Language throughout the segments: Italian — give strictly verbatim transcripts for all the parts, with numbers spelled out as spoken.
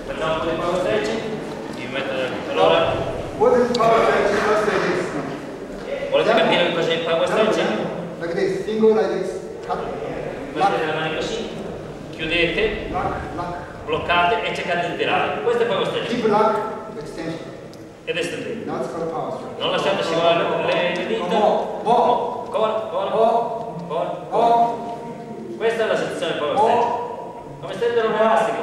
Facciamo un po' di power stretching. Ti metto allora. What is power stretching? Just like this. Volete capire che cos'è il power stretching? Like this. Finger like this. Cut. Mettete le mani così, chiudete, Lock. Lock. bloccate e cercate di tirare. Questo è power stretching. Keep lock. Extension. Ed estendete. Now it's called power stretching. Non lasciate scivolare le, le dita. Mo. Mo. Ancora, ancora, Mo. ancora, ancora. Mo. Questa è la sensazione del power stretching. Come stendere un elastico.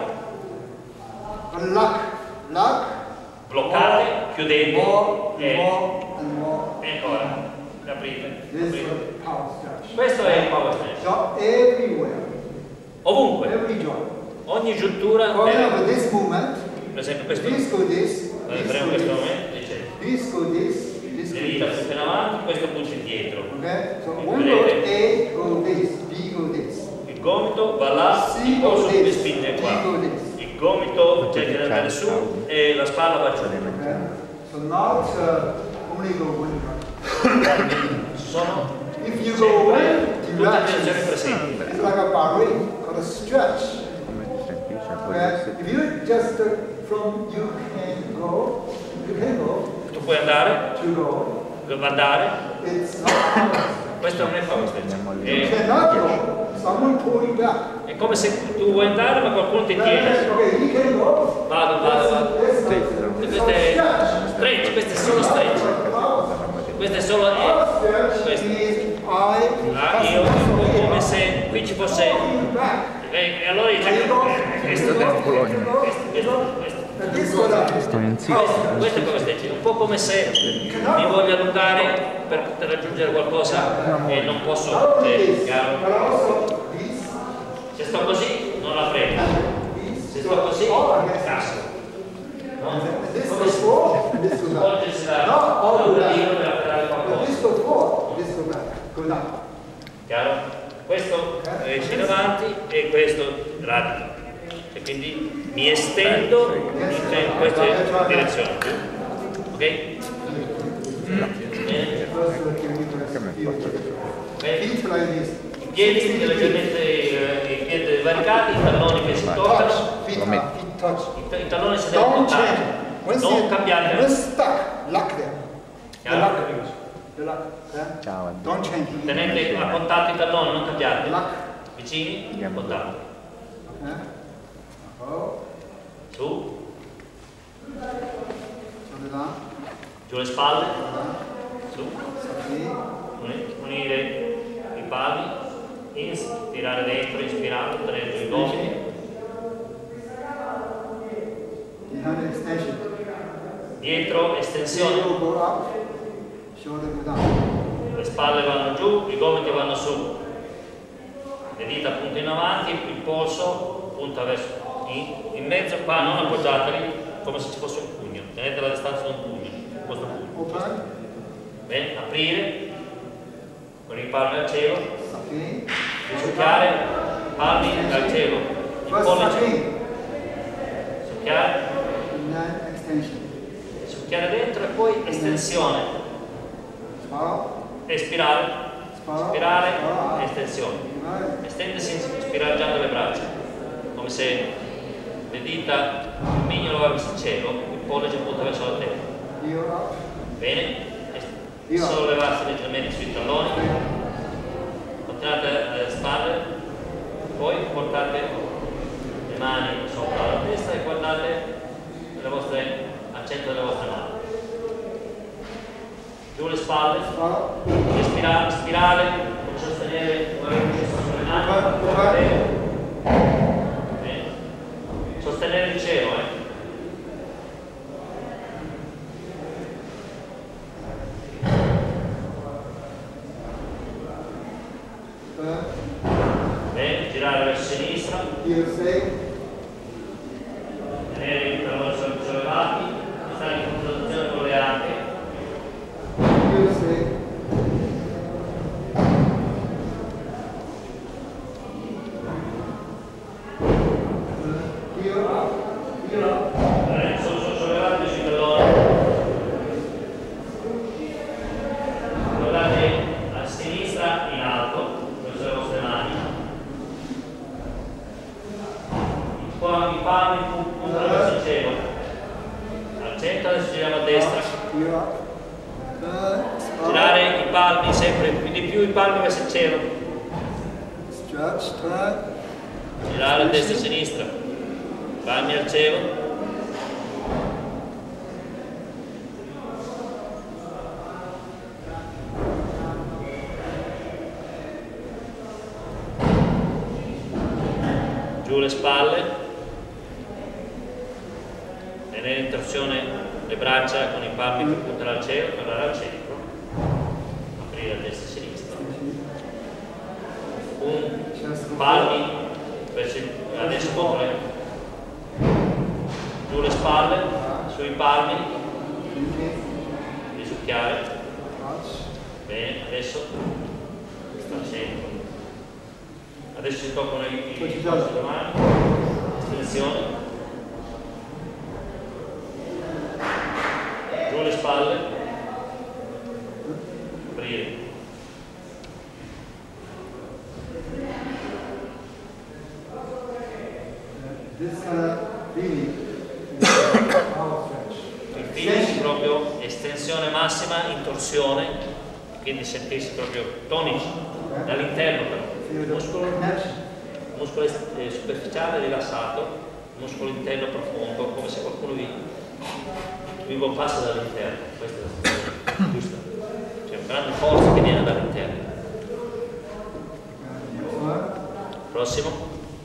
Lock. Lock. Bloccate, chiudete More. e, More. And more. e ancora. Aprite. This is aprite. power stretch. Questo è il power stretching. So everywhere. Ovunque, Every joint. ogni giuntura, For deve- example, this movement. per esempio questo, This go this. noi This faremo go questo this. momento, dice, This go this. This le go dita this. punta in avanti, questo punta indietro. Okay? So one go A, go this. B, go this. Il gomito va là, C, il go polso mi this. spinge D, qua. go this. Il gomito cerca di andare su e la spalla va giù. Okay? So not uh, only go one direction. Sono If you go one tutte le direzioni direction, presenti. it's like a ballerina called a stretch. Okay? If you just uh, from you can go, you can go Tu puoi andare, to go. dove andare, It's not power. questo non è power stretching. You È, cannot go. Someone pull you back. è come se tu vuoi andare ma qualcuno ti tiene. Okay, you can go. Vado, vado, vado. That's not- E it's questo not è stretch. stretch, questo è solo stretch. Questo è solo Power è, stretch questo. is I Ah, io è come se qui ci fosse. pull you back. E, e allora dice che questo, questo, questo, questo. And this go down. Sto in Questo, questo è come stretching, un po' come se mi voglio allungare per poter raggiungere qualcosa e non posso. Not only Eh, this, chiaro? but also this, Se sto così non la prendo, this. se sto così All against casco. No? And this Come goes se forward, and this goes down. volgersi da Not all da go un down. dito per afferrare And qualcosa. this goes forward, this goes back, go down. Chiaro? Questo esce in avanti e questo radica. E quindi mi estendo in queste direzioni. Ok? Bene? First look, you need to feel. Bene? Feet like this. I piedi leggermente eh, i piedi varicati, i talloni che si toccano, Touch, feet, are, feet touch. i ta- i talloni si devono Don't toccare. change. Once Non you, cambiare. when stuck, lock them. The Chiaro? lock, the lock, okay? Ciao. Don't change. Tenete a contatto i talloni, non cambiate. Lock, Vicini, a contatto. okay? Oh, Su, so down, giù le spalle, down, su, okay. uni- unire i palmi, inspirare dentro, ispirando, tenere giù i gomiti, Behind extension. dietro, estensione, Shoulder go up, shoulder go down. le spalle vanno giù, i gomiti vanno su, le dita puntano in avanti, il polso punta verso in, in mezzo qua, non appoggiatevi come se ci fosse un pugno, tenete la distanza di un pugno, questo pugno. Open, Bene, aprire con i palmi al cielo, okay. succhiare, palmi al cielo, il First pollice, sucking, succhiare, and then extension. succhiare dentro e poi estensione, Swallow, espirare, swallow, ispirare, swallow. estensione, Right. estendersi, spiraggiando le braccia, come se le dita, il mignolo va verso il cielo, il pollice punta verso la terra. Heel up, Bene? Io. Sollevarsi leggermente sui talloni, continuate alle spalle, poi portate le mani sopra la testa e guardate le vostre, al centro delle vostre mani. Giù le spalle, swallow. respirare, spirale, come sostenere come avete messo sulle mani. Over, over. Bene. Sostenere il cielo, eh. Bene, girare verso sinistra, Heel stay. tenere i talloni sollevati, stare in confrontazione con le anche, Heel stay. destra, girare i palmi sempre più di più, i palmi verso il cielo, girare a destra e a sinistra, palmi al cielo, giù le spalle, tenere in torsione le braccia con i palmi per puntare al cielo, tornare al centro, aprire a destra e a sinistra, un palmi verso il, adesso dopo le, giù le spalle, sui palmi, risucchiare, bene, adesso al centro. Adesso si toccano i polsi delle mani, attenzione, giù le spalle, aprire, il feeling proprio estensione massima in torsione, quindi sentirsi proprio tonici dall'interno però. Muscolo, muscolo eh, superficiale rilassato, muscolo interno profondo, come se qualcuno vi, vi bombasse dall'interno. Questa è la sensazione giusta. C'è una grande forza che viene dall'interno. Prossimo.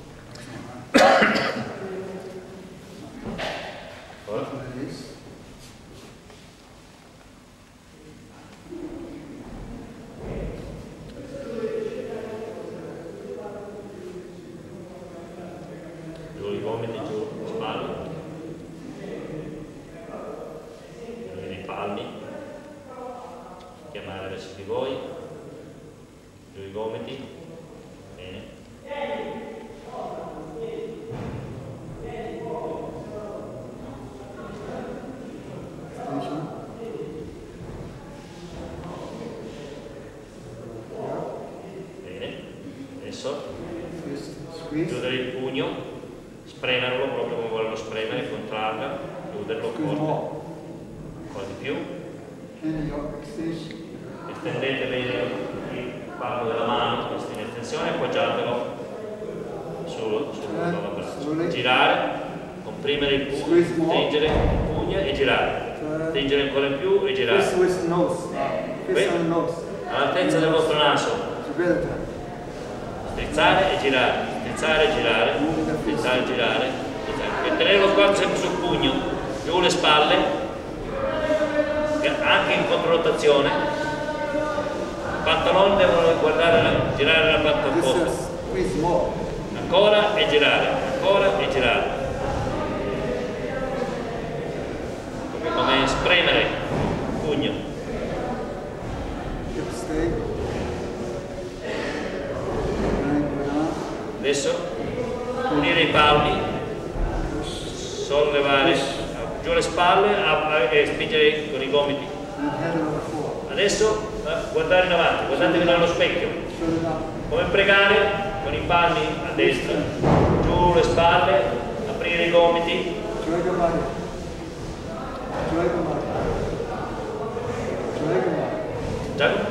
Chiudere il pugno, spremerlo proprio come volerlo spremere, contrarre, chiuderlo forte, un po' di più, estendete bene il palmo della mano, questo in estensione, appoggiatelo sul braccio, girare, comprimere il pugno, stringere il pugno e girare, stringere ancora in più e girare, all'altezza del vostro naso, strizzare e girare. Strizzare, girare, strizzare, girare, strizzare. Tenere lo sguardo sempre sul pugno, giù le spalle, anche in controrotazione. I pantaloni devono guardare, girare la parte opposta. Ancora e girare, ancora e girare. Come spremere il pugno. Adesso unire i palmi, sollevare giù le spalle e spingere con i gomiti. Adesso guardare in avanti, guardatevi dallo specchio. Come pregare, con i palmi a destra, giù le spalle, aprire i gomiti. Già?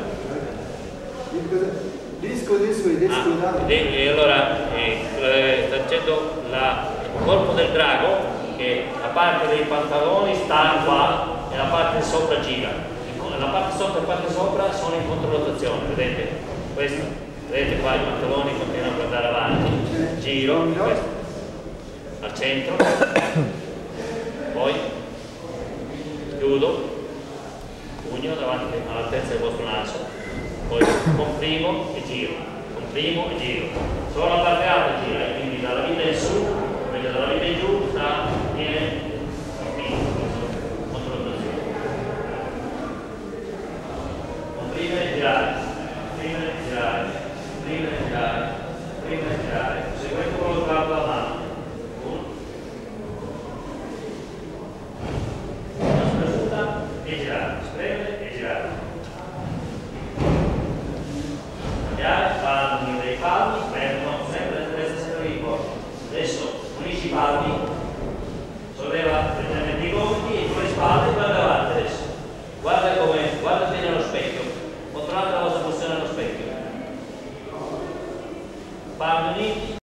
Ah, e allora eh, sta dicendo la, il corpo del drago, che la parte dei pantaloni sta qua e la parte di sopra gira. La parte sotto e la parte sopra sono in controrotazione, vedete? Questo, vedete qua i pantaloni continuano a guardare avanti, giro, questo, al centro, poi chiudo, pugno davanti all'altezza del vostro naso. Poi comprimo e giro, comprimo e giro. Solo la parte alta gira, quindi dalla vita in su, invece dalla vita in giù sta, viene comprimo, controrotazione. Comprimere e girare, comprimere e girare, comprimere e girare, comprimere e girare. Seguendo con lo sguardo alla mano. Uno. Una spremuta e girare, spremere e girare. Palmi dei palmi, Stati Uniti.